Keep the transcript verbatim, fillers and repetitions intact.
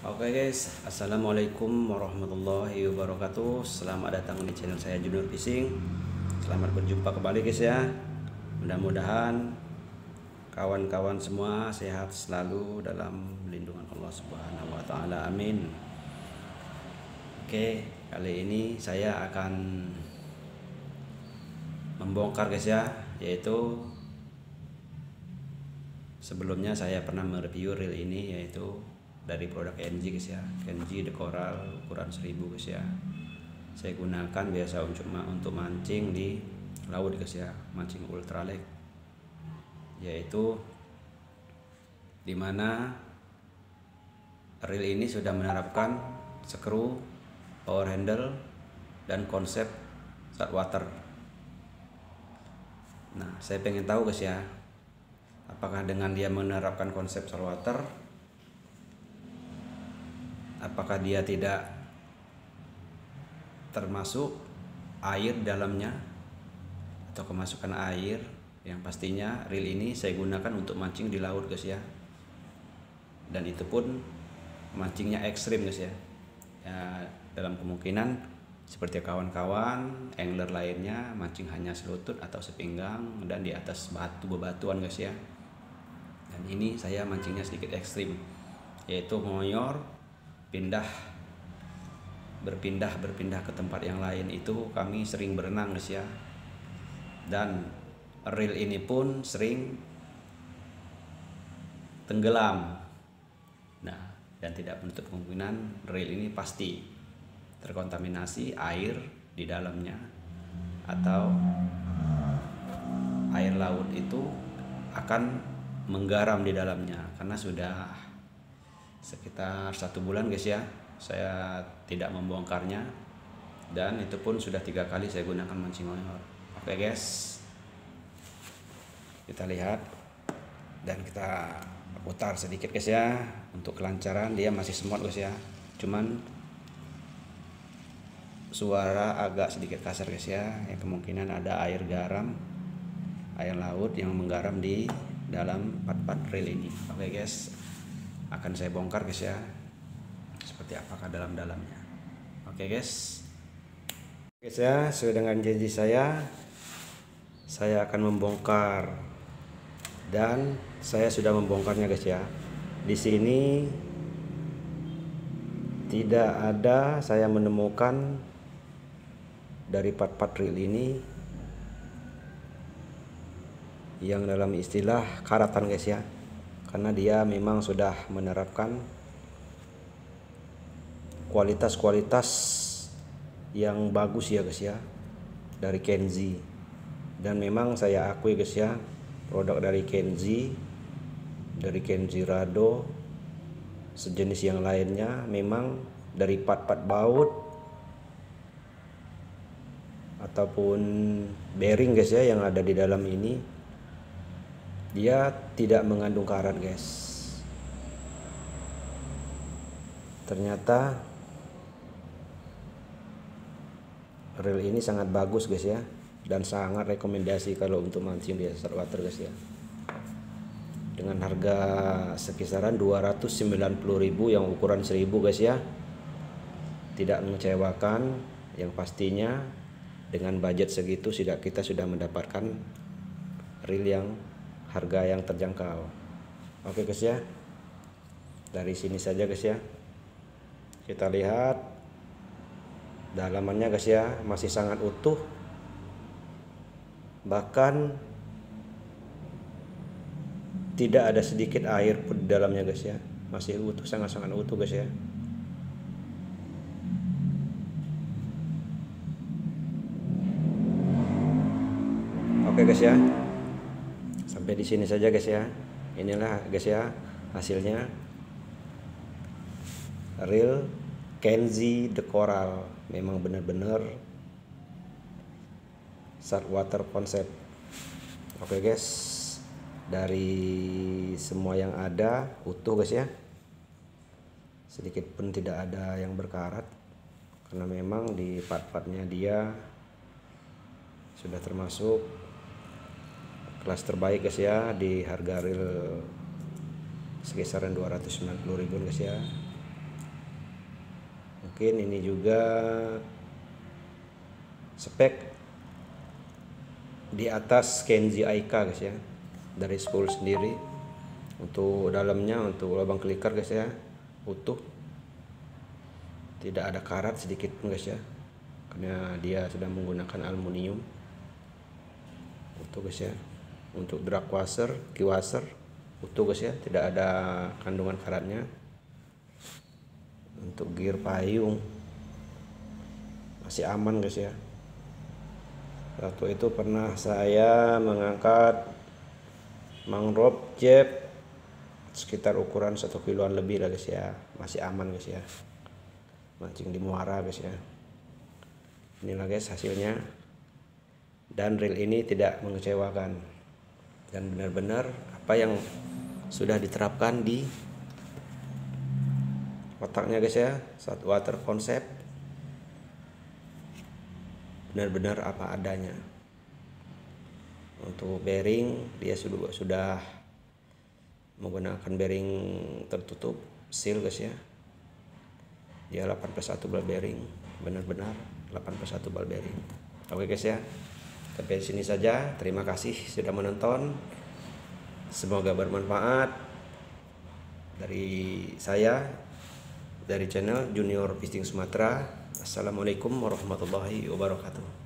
Oke guys, assalamualaikum warahmatullahi wabarakatuh. Selamat datang di channel saya Junior Fishing. Selamat berjumpa kembali guys ya. Mudah-mudahan kawan-kawan semua sehat selalu dalam lindungan Allah Subhanahu wa taala. Amin. Oke, kali ini saya akan membongkar guys ya, yaitu sebelumnya saya pernah mereview reel ini, yaitu dari produk Kenji guys ya, Kenji The Coral ukuran seribu guys ya. Saya gunakan biasa untuk untuk mancing di laut guys ya, mancing ultralight, yaitu dimana reel ini sudah menerapkan skru, power handle, dan konsep saltwater. Nah, saya pengen tahu guys ya, apakah dengan dia menerapkan konsep saltwater, apakah dia tidak termasuk air dalamnya atau kemasukan air. Yang pastinya reel ini saya gunakan untuk mancing di laut guys ya, dan itu pun mancingnya ekstrim guys ya, ya dalam kemungkinan seperti kawan-kawan angler lainnya mancing hanya selutut atau sepinggang dan di atas batu bebatuan guys ya. Dan ini saya mancingnya sedikit ekstrim, yaitu ngoyor, pindah berpindah berpindah ke tempat yang lain. Itu kami sering berenang guys ya, dan reel ini pun sering tenggelam. Nah, dan tidak menutup kemungkinan reel ini pasti terkontaminasi air di dalamnya, atau air laut itu akan menggaram di dalamnya, karena sudah sekitar satu bulan guys ya saya tidak membongkarnya, dan itu pun sudah tiga kali saya gunakan mancing ngoyor. Oke guys, kita lihat dan kita putar sedikit guys ya, untuk kelancaran. Dia masih semut guys ya, cuman suara agak sedikit kasar guys ya, yang kemungkinan ada air garam, air laut yang menggaram di dalam part-part reel ini. Oke guys, akan saya bongkar guys ya, seperti apakah dalam-dalamnya. Oke guys, guys ya, sesuai dengan janji saya, saya akan membongkar, dan saya sudah membongkarnya guys ya. Di sini tidak ada saya menemukan dari part-part reel ini yang dalam istilah karatan guys ya, karena dia memang sudah menerapkan kualitas-kualitas yang bagus ya guys ya dari Kenji. Dan memang saya akui guys ya, produk dari Kenji, dari Kenji Rado, sejenis yang lainnya, memang dari part-part baut ataupun bearing guys ya yang ada di dalam ini, dia tidak mengandung karat guys. Ternyata reel ini sangat bagus guys ya, dan sangat rekomendasi kalau untuk mancing di saltwater guys ya, dengan harga sekisaran dua ratus sembilan puluh ribu yang ukuran seribu guys ya. Tidak mengecewakan, yang pastinya dengan budget segitu sudah kita sudah mendapatkan reel yang harga yang terjangkau. Oke guys ya, dari sini saja guys ya, kita lihat dalamannya guys ya, masih sangat utuh, bahkan tidak ada sedikit air pun di dalamnya guys ya, masih utuh, sangat-sangat utuh guys ya. Oke guys ya, sampai di sini saja guys ya. Inilah guys ya hasilnya reel Kenji The Coral, memang benar-benar saltwater concept. Oke guys, dari semua yang ada utuh guys ya, sedikit pun tidak ada yang berkarat, karena memang di part-partnya dia sudah termasuk kelas terbaik guys ya, di harga reel sekisaran dua ratus sembilan puluh ribu guys ya. Mungkin ini juga spek di atas Kenzi Aika guys ya, dari spool sendiri. Untuk dalamnya, untuk lubang clicker guys ya, utuh, tidak ada karat sedikit pun guys ya, karena dia sudah menggunakan aluminium. Utuh guys ya. Untuk drag washer, key washer utuh guys ya, tidak ada kandungan karatnya. Untuk gear payung masih aman guys ya. Waktu itu pernah saya mengangkat mangrove jeb sekitar ukuran satu kiloan lebih lah guys ya, masih aman guys ya, mancing di muara guys ya. Inilah guys hasilnya, dan reel ini tidak mengecewakan dan benar-benar apa yang sudah diterapkan di otaknya guys ya, saat water concept benar-benar apa adanya. Untuk bearing dia sudah sudah menggunakan bearing tertutup seal guys ya, dia delapan plus satu ball bearing, benar-benar delapan plus satu ball bearing. Oke guys ya, sampai sini saja, terima kasih sudah menonton, semoga bermanfaat. Dari saya, dari channel Junior Fishing Sumatera. Assalamualaikum warahmatullahi wabarakatuh.